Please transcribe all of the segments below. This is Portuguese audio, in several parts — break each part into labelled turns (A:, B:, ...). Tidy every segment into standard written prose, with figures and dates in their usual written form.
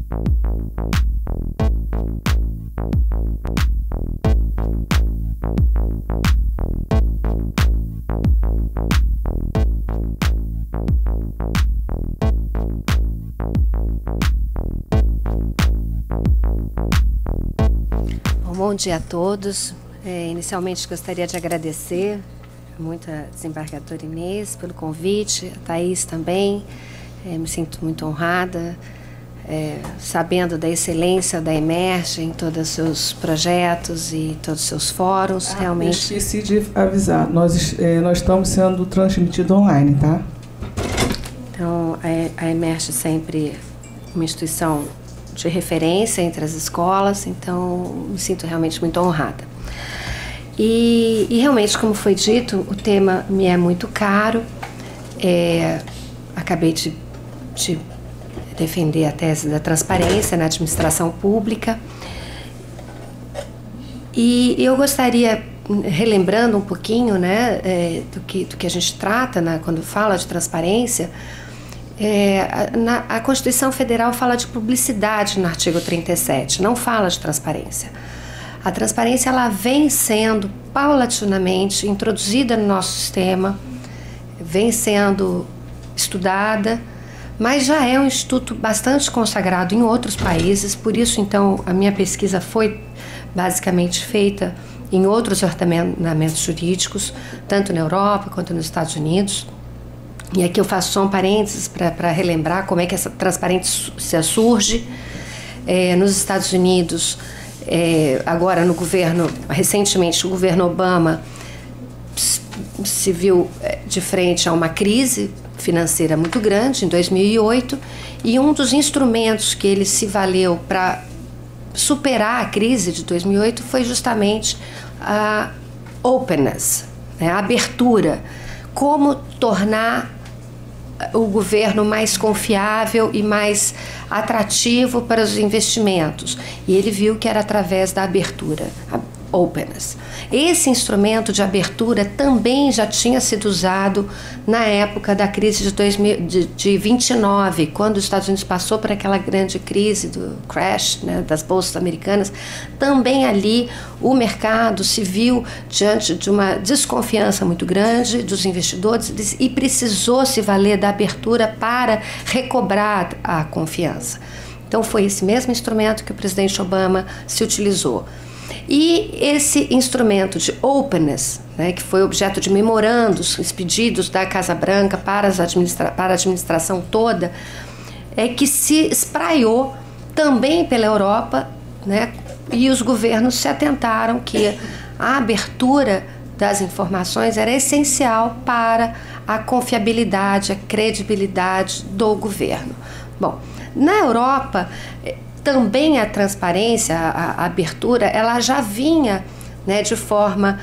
A: Bom dia a todos. Inicialmente gostaria de agradecer muito a desembargadora Inês pelo convite, a Thaís também. Me sinto muito honrada, sabendo da excelência da Emerge em todos os seus projetos e todos os seus fóruns. Realmente.
B: Eu esqueci de avisar, nós estamos sendo transmitidos online, tá?
A: Então, a Emerge sempre uma instituição de referência entre as escolas, então me sinto realmente muito honrada. E realmente, como foi dito, o tema me é muito caro. Acabei de defender a tese da transparência na administração pública. E eu gostaria, relembrando um pouquinho, né, do que a gente trata quando fala de transparência. A Constituição Federal fala de publicidade no artigo 37, não fala de transparência. A transparência ela vem sendo paulatinamente introduzida no nosso sistema, vem sendo estudada, mas já é um instituto bastante consagrado em outros países, por isso então a minha pesquisa foi basicamente feita em outros ordenamentos jurídicos, tanto na Europa quanto nos Estados Unidos. E aqui eu faço só um parênteses para relembrar como é que essa transparência surge. Nos Estados Unidos, agora no governo, recentemente o governo Obama se viu de frente a uma crise financeira muito grande em 2008 e um dos instrumentos que ele se valeu para superar a crise de 2008 foi justamente a openness, né, a abertura, como tornar o governo mais confiável e mais atrativo para os investimentos. E ele viu que era através da abertura, a openness. Esse instrumento de abertura também já tinha sido usado na época da crise de 29, quando os Estados Unidos passou por aquela grande crise do crash, né, das bolsas americanas. Também ali o mercado se viu diante de uma desconfiança muito grande dos investidores e precisou se valer da abertura para recobrar a confiança. Então foi esse mesmo instrumento que o presidente Obama se utilizou. E esse instrumento de openness, né, que foi objeto de memorandos expedidos da Casa Branca para a administração toda, que se espraiou também pela Europa, né, e os governos se atentaram que a abertura das informações era essencial para a confiabilidade, a credibilidade do governo. Bom, na Europa também a transparência, a abertura, ela já vinha, né, de forma,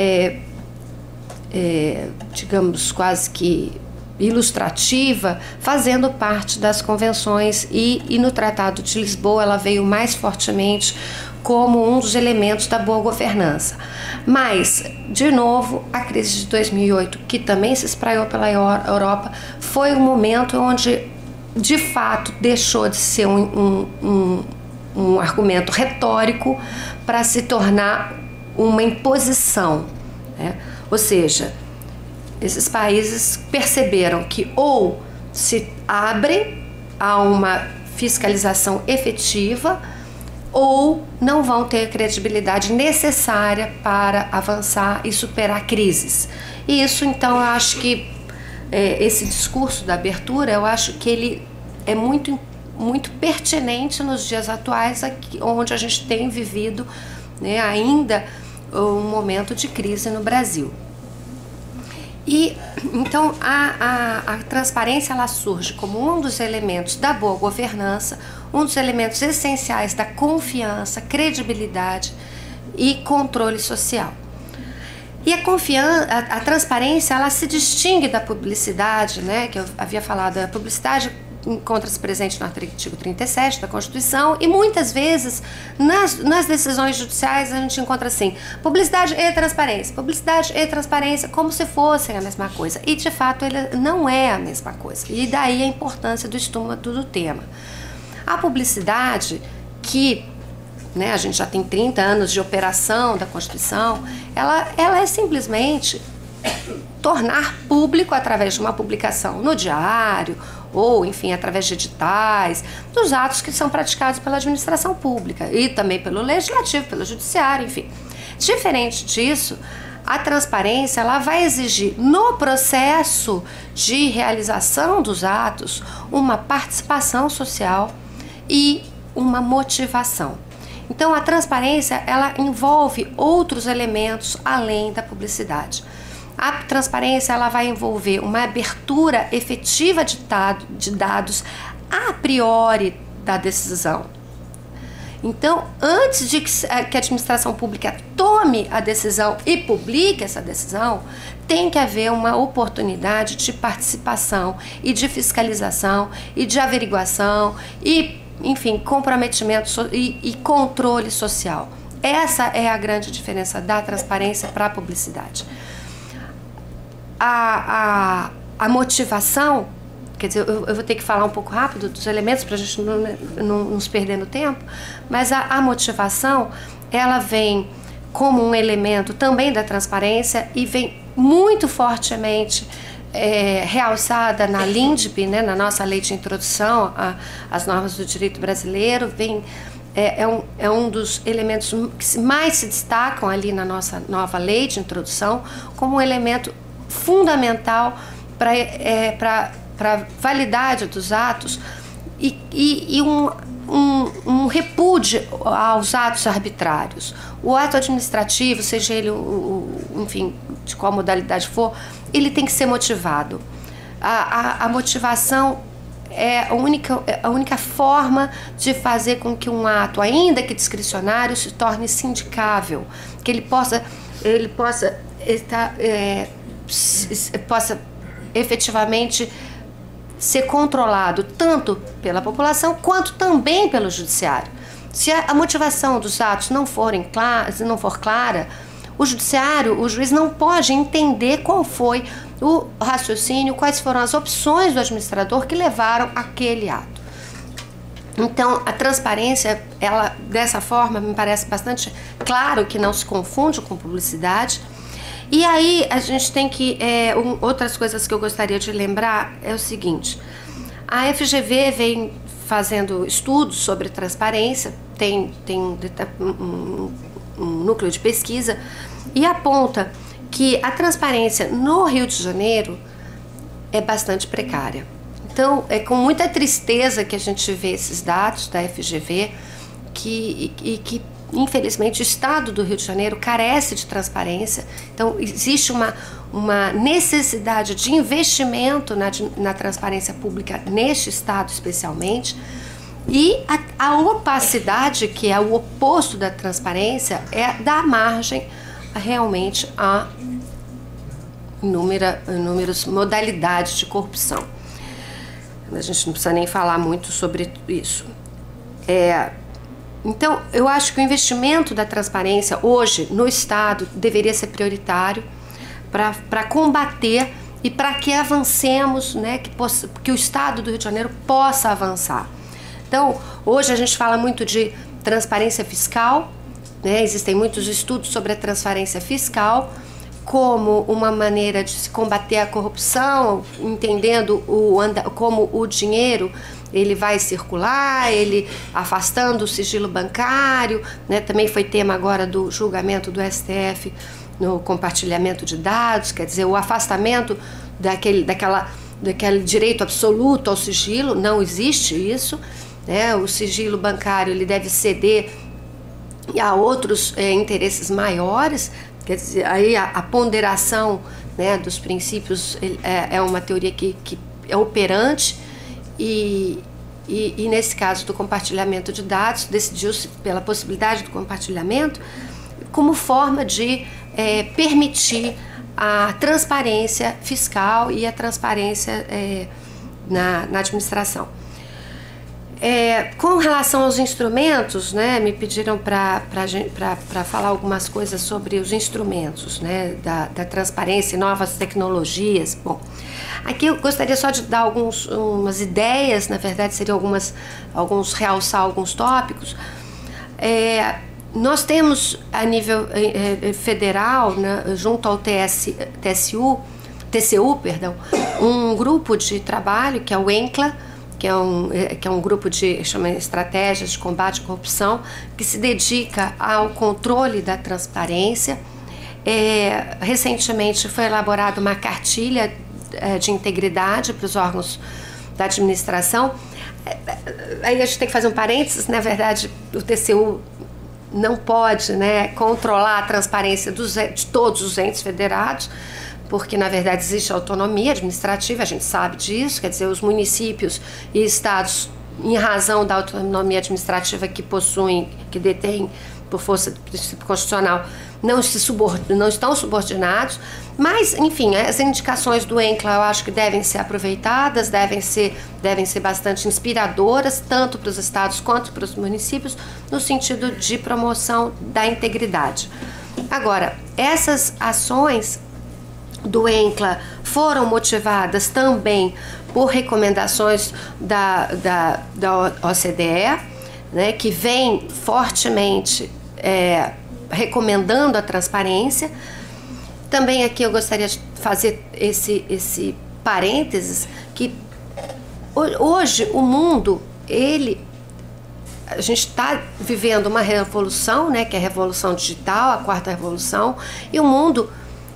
A: digamos, quase que ilustrativa, fazendo parte das convenções e no Tratado de Lisboa ela veio mais fortemente como um dos elementos da boa governança. Mas, de novo, a crise de 2008, que também se espraiou pela Europa, foi um momento onde de fato deixou de ser um argumento retórico para se tornar uma imposição, né? Ou seja, esses países perceberam que ou se abrem a uma fiscalização efetiva ou não vão ter a credibilidade necessária para avançar e superar crises. E isso, então, eu acho que esse discurso da abertura, eu acho que ele é muito pertinente nos dias atuais, aqui, onde a gente tem vivido, né, ainda um momento de crise no Brasil. E então a transparência ela surge como um dos elementos da boa governança, um dos elementos essenciais da confiança, credibilidade e controle social. E a transparência, ela se distingue da publicidade, né, que eu havia falado. A publicidade encontra-se presente no artigo 37 da Constituição e muitas vezes nas decisões judiciais a gente encontra assim, publicidade e transparência, como se fossem a mesma coisa. E de fato ele não é a mesma coisa. E daí a importância do estudo do tema. A publicidade, que, né, a gente já tem 30 anos de operação da Constituição, ela é simplesmente tornar público, através de uma publicação no diário, ou, enfim, através de editais, dos atos que são praticados pela administração pública e também pelo legislativo, pelo judiciário, enfim. Diferente disso, a transparência ela vai exigir no processo de realização dos atos uma participação social e uma motivação. Então, a transparência ela envolve outros elementos além da publicidade. A transparência ela vai envolver uma abertura efetiva de dados a priori da decisão. Então, antes de que a administração pública tome a decisão e publique essa decisão, tem que haver uma oportunidade de participação e de fiscalização e de averiguação e, enfim, comprometimento e controle social. Essa é a grande diferença da transparência para a publicidade. A motivação, quer dizer, eu vou ter que falar um pouco rápido dos elementos para a gente não nos perder no tempo, mas a motivação, ela vem como um elemento também da transparência e vem muito fortemente realçada na LINDB, né, na nossa lei de introdução às normas do direito brasileiro, é um dos elementos que mais se destacam ali na nossa nova lei de introdução como um elemento fundamental para a validade dos atos e um repúdio aos atos arbitrários. O ato administrativo, seja ele, enfim, de qual modalidade for, ele tem que ser motivado. A motivação é a única forma de fazer com que um ato, ainda que discricionário, se torne sindicável, que ele possa efetivamente ser controlado tanto pela população quanto também pelo judiciário. Se a motivação dos atos não for clara, o judiciário, o juiz não pode entender qual foi o raciocínio, quais foram as opções do administrador que levaram aquele ato. Então, a transparência, ela dessa forma, me parece bastante claro que não se confunde com publicidade. E aí a gente tem que, outras coisas que eu gostaria de lembrar é o seguinte: a FGV vem fazendo estudos sobre transparência, tem um núcleo de pesquisa e aponta que a transparência no Rio de Janeiro é bastante precária. Então, é com muita tristeza que a gente vê esses dados da FGV que infelizmente, o Estado do Rio de Janeiro carece de transparência. Então, existe uma necessidade de investimento na transparência pública neste Estado, especialmente. E a opacidade, que é o oposto da transparência, dá margem realmente a inúmeras modalidades de corrupção. A gente não precisa nem falar muito sobre isso. Então, eu acho que o investimento da transparência hoje no Estado deveria ser prioritário para combater e para que avancemos, né, que o Estado do Rio de Janeiro possa avançar. Então, hoje a gente fala muito de transparência fiscal, né, existem muitos estudos sobre a transparência fiscal como uma maneira de se combater a corrupção, entendendo como o dinheiro ele vai circular, ele afastando o sigilo bancário, né? Também foi tema agora do julgamento do STF no compartilhamento de dados, quer dizer, o afastamento daquele direito absoluto ao sigilo, não existe isso, né? O sigilo bancário ele deve ceder a outros interesses maiores, quer dizer, aí a ponderação, né, dos princípios é uma teoria que é operante. E nesse caso do compartilhamento de dados, decidiu-se pela possibilidade do compartilhamento como forma de permitir a transparência fiscal e a transparência na administração. Com relação aos instrumentos, né, me pediram para falar algumas coisas sobre os instrumentos, né, da transparência e novas tecnologias. Bom, aqui eu gostaria só de dar umas ideias, na verdade seriam realçar alguns tópicos. Nós temos a nível federal, né, junto ao TCU, um grupo de trabalho que é o ENCLA, que é um grupo chama Estratégias de Combate à Corrupção, que se dedica ao controle da transparência. Recentemente foi elaborada uma cartilha de integridade para os órgãos da administração. Aí a gente tem que fazer um parênteses, na verdade o TCU não pode, né, controlar a transparência de todos os entes federados, porque na verdade existe autonomia administrativa, a gente sabe disso, quer dizer, os municípios e estados, em razão da autonomia administrativa que possuem, que detêm por força do princípio constitucional, não estão subordinados, mas enfim, as indicações do ENCLA eu acho que devem ser aproveitadas, devem ser bastante inspiradoras, tanto para os estados quanto para os municípios, no sentido de promoção da integridade. Agora, essas ações do ENCLA foram motivadas também por recomendações da OCDE, né, que vem fortemente recomendando a transparência. Também aqui eu gostaria de fazer esse parênteses, que hoje o mundo, a gente está vivendo uma revolução, né, que é a revolução digital, a 4ª revolução, e o mundo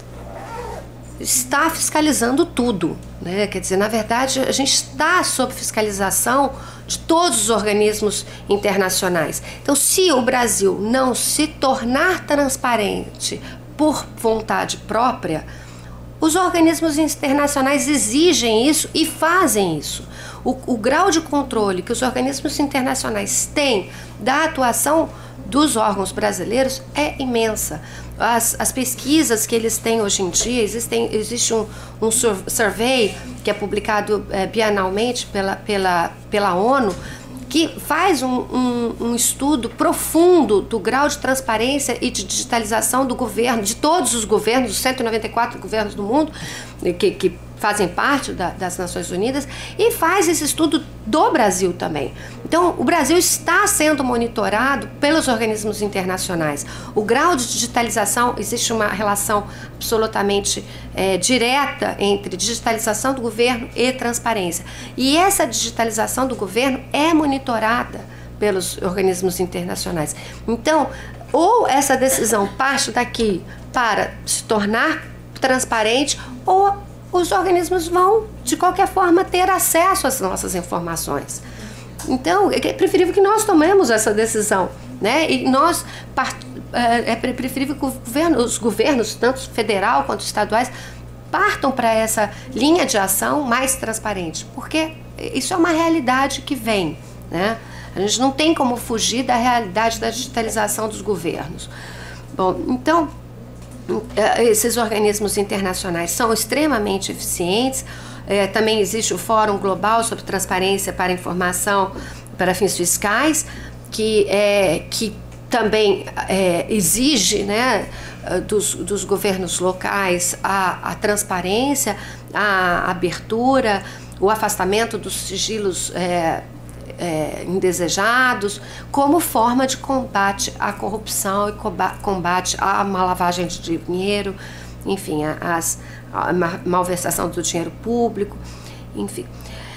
A: está fiscalizando tudo, né? Quer dizer, na verdade, a gente está sob fiscalização de todos os organismos internacionais. Então, se o Brasil não se tornar transparente por vontade própria, os organismos internacionais exigem isso e fazem isso. O grau de controle que os organismos internacionais têm da atuação dos órgãos brasileiros é imensa. As pesquisas que eles têm hoje em dia, existe um survey que é publicado bienalmente pela ONU, que faz um estudo profundo do grau de transparência e de digitalização do governo, de todos os governos, os 194 governos do mundo, que fazem parte das Nações Unidas, e faz esse estudo do Brasil também. Então, o Brasil está sendo monitorado pelos organismos internacionais. O grau de digitalização, existe uma relação absolutamente direta entre digitalização do governo e transparência. E essa digitalização do governo é monitorada pelos organismos internacionais. Então, ou essa decisão parte daqui para se tornar transparente, ou os organismos vão, de qualquer forma, ter acesso às nossas informações. Então, é preferível que nós tomemos essa decisão, né? E é preferível que os governos, tanto federal quanto estaduais, partam para essa linha de ação mais transparente, porque isso é uma realidade que vem, né? A gente não tem como fugir da realidade da digitalização dos governos. Bom, então, esses organismos internacionais são extremamente eficientes. Também existe o Fórum Global sobre Transparência para Informação para Fins Fiscais, que também exige, né, dos governos locais a transparência, a abertura, o afastamento dos sigilos indesejados, como forma de combate à corrupção e combate à lavagem de dinheiro, enfim, a malversação do dinheiro público, enfim.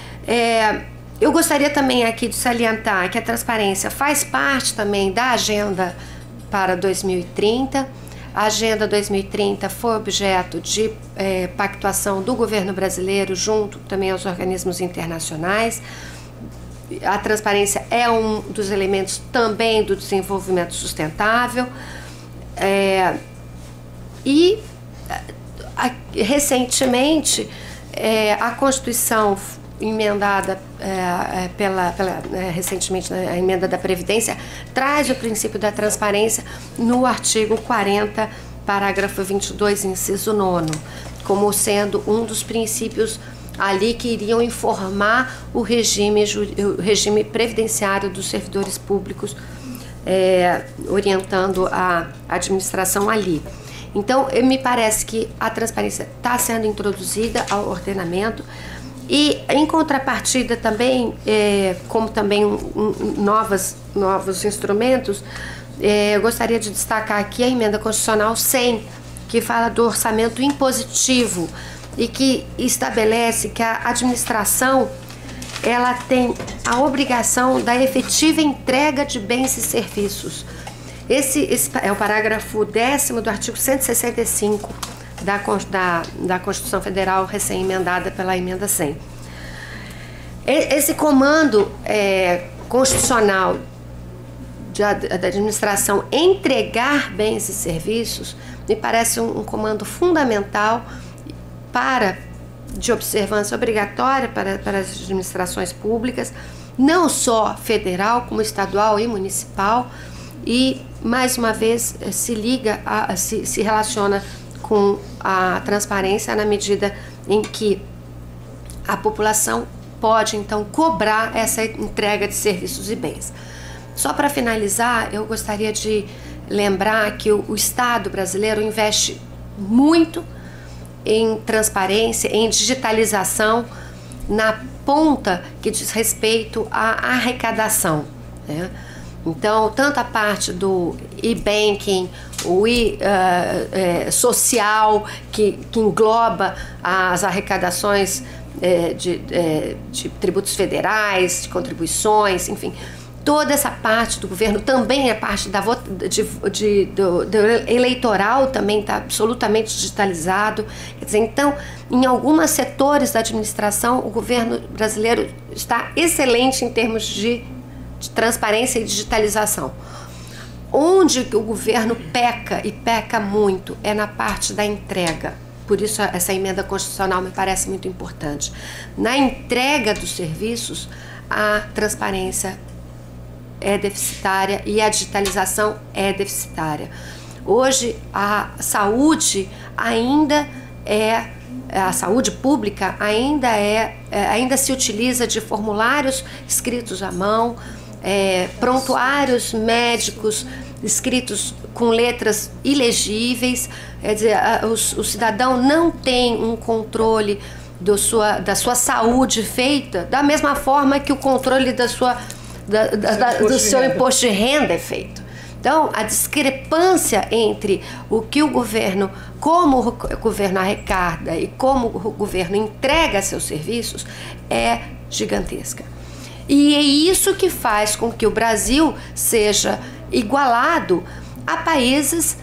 A: Eu gostaria também aqui de salientar que a transparência faz parte também da agenda para 2030. A Agenda 2030 foi objeto de pactuação do governo brasileiro junto também aos organismos internacionais. A transparência é um dos elementos também do desenvolvimento sustentável. Recentemente, a Constituição emendada recentemente, a emenda da Previdência, traz o princípio da transparência no artigo 40, parágrafo 22, inciso 9º, como sendo um dos princípios ali que iriam informar o regime previdenciário dos servidores públicos, orientando a administração ali. Então, me parece que a transparência está sendo introduzida ao ordenamento e, em contrapartida também, como também novos instrumentos, eu gostaria de destacar aqui a emenda constitucional 100, que fala do orçamento impositivo e que estabelece que a administração ela tem a obrigação da efetiva entrega de bens e serviços. Esse é o parágrafo 10º do artigo 165 da Constituição Federal, recém-emendada pela emenda 100. Esse comando constitucional da administração entregar bens e serviços me parece um comando fundamental de observância obrigatória para as administrações públicas, não só federal, como estadual e municipal, e, mais uma vez, se relaciona com a transparência na medida em que a população pode, então, cobrar essa entrega de serviços e bens. Só para finalizar, eu gostaria de lembrar que o Estado brasileiro investe muito em transparência, em digitalização, na ponta que diz respeito à arrecadação, né? Então, tanto a parte do e-banking, o social, que engloba as arrecadações de tributos federais, de contribuições, enfim, toda essa parte do governo também é parte do eleitoral, também está absolutamente digitalizado. Quer dizer, então, em alguns setores da administração, o governo brasileiro está excelente em termos de transparência e digitalização. Onde o governo peca, e peca muito, é na parte da entrega. Por isso, essa emenda constitucional me parece muito importante. Na entrega dos serviços, a transparência é deficitária e a digitalização é deficitária. Hoje, a saúde a saúde pública ainda se utiliza de formulários escritos à mão, prontuários médicos escritos com letras ilegíveis. Quer dizer, o cidadão não tem um controle da sua saúde feita da mesma forma que o controle do seu imposto de renda é feito. Então, a discrepância entre o que como o governo arrecada e como o governo entrega seus serviços é gigantesca. E é isso que faz com que o Brasil seja igualado a países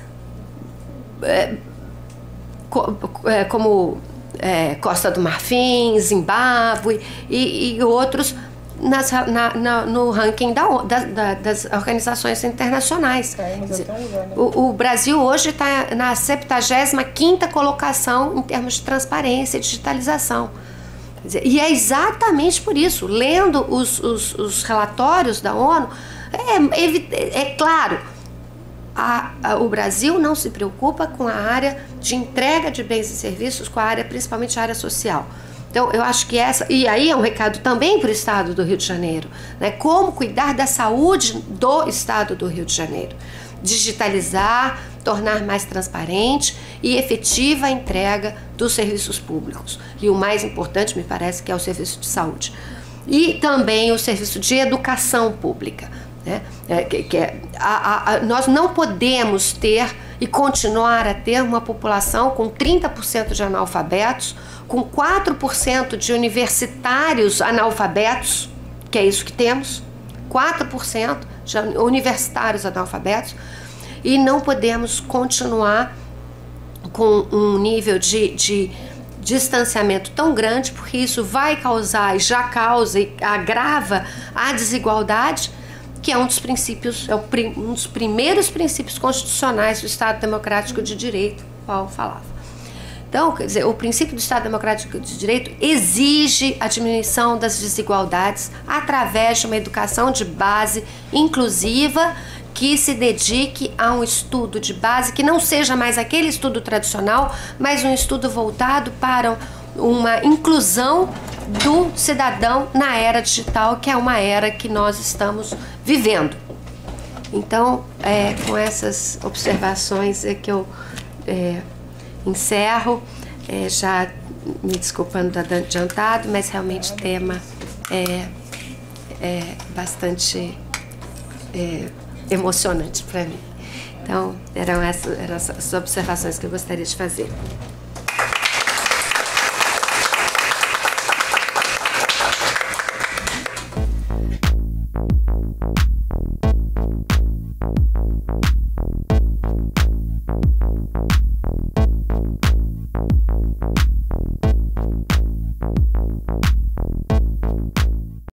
A: como Costa do Marfim, Zimbábue e outros no ranking das organizações internacionais. O Brasil hoje está na 75ª colocação em termos de transparência e digitalização. E é exatamente por isso, lendo os relatórios da ONU, é claro, o Brasil não se preocupa com a área de entrega de bens e serviços, com a área, principalmente a área social. Então, eu acho que e aí é um recado também para o Estado do Rio de Janeiro, né? Como cuidar da saúde do Estado do Rio de Janeiro. Digitalizar, tornar mais transparente e efetiva a entrega dos serviços públicos. E o mais importante, me parece, que é o serviço de saúde. E também o serviço de educação pública, né? Nós não podemos ter e continuar a ter uma população com 30% de analfabetos, com 4% de universitários analfabetos, que é isso que temos, 4% de universitários analfabetos, e não podemos continuar com um nível de distanciamento tão grande, porque isso vai causar, e já causa e agrava a desigualdade, que é um dos princípios, um dos primeiros princípios constitucionais do Estado Democrático de Direito, qual falava. Então, quer dizer, o princípio do Estado Democrático de Direito exige a diminuição das desigualdades através de uma educação de base inclusiva que se dedique a um estudo de base que não seja mais aquele estudo tradicional, mas um estudo voltado para uma inclusão do cidadão na era digital, que é uma era que nós estamos vivendo. Então, com essas observações é que eu encerro, já me desculpando do adiantado, mas realmente o tema é bastante emocionante para mim. Então, eram essas observações que eu gostaria de fazer.